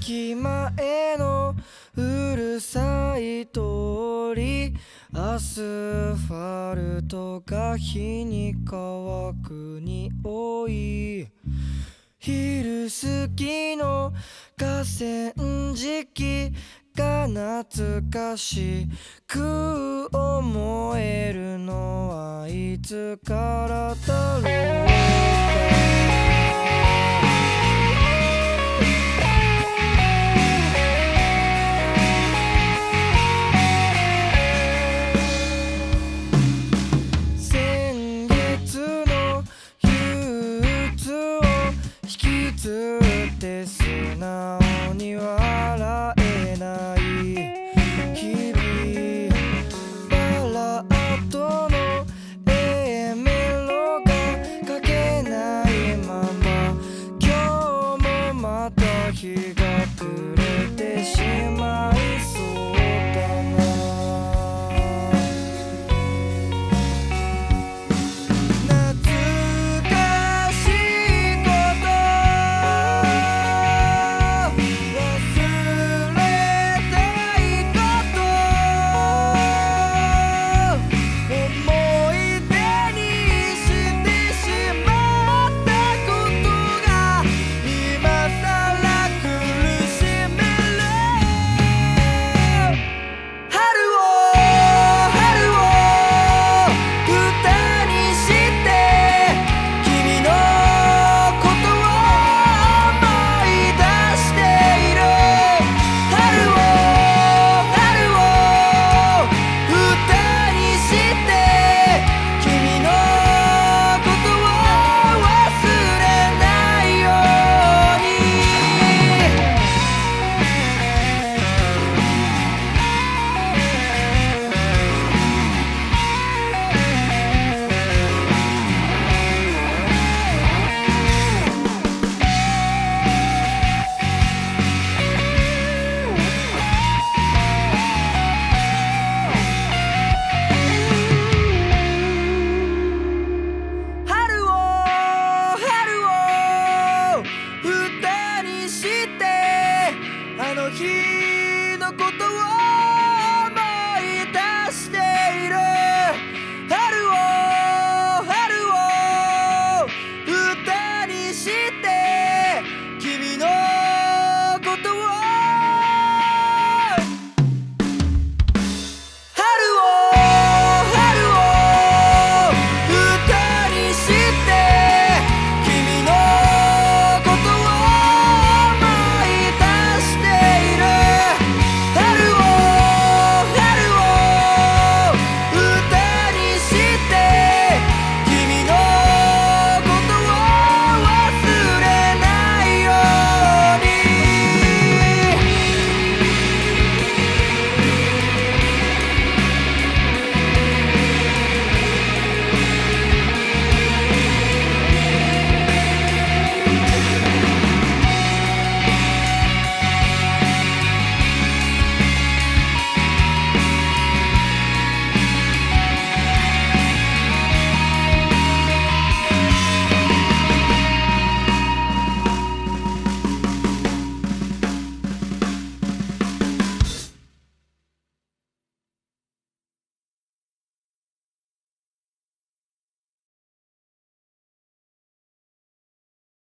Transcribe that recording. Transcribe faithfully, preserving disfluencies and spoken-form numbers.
駅前のうるさい通り、アスファルトが日に乾く匂い、昼過ぎの河川敷が懐かしく思えるのはいつからだろうか。先月の憂鬱を引きずって素直に笑えない日々、バラードの A メロが書けないまま、今日もまた日が暮れてしまいそうだな。あの日のことを